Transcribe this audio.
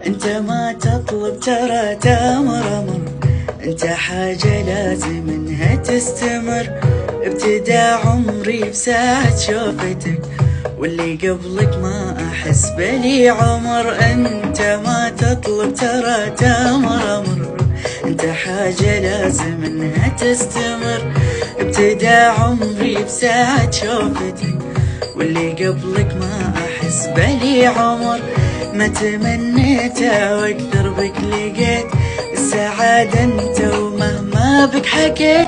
انت ما تطلب ترى تامر امر، انت حاجة لازم انها تستمر. ابتدى عمري بساعة شوفتك، واللي قبلك ما احس بلي عمر. انت ما تطلب ترى تامر امر، انت حاجة لازم انها تستمر. ابتدى عمري بساعة شوفتك، واللي قبلك ما احس بلي عمر. ما تمنيته واكثر بك لقيت السعادة انت، ومهما بك حكيت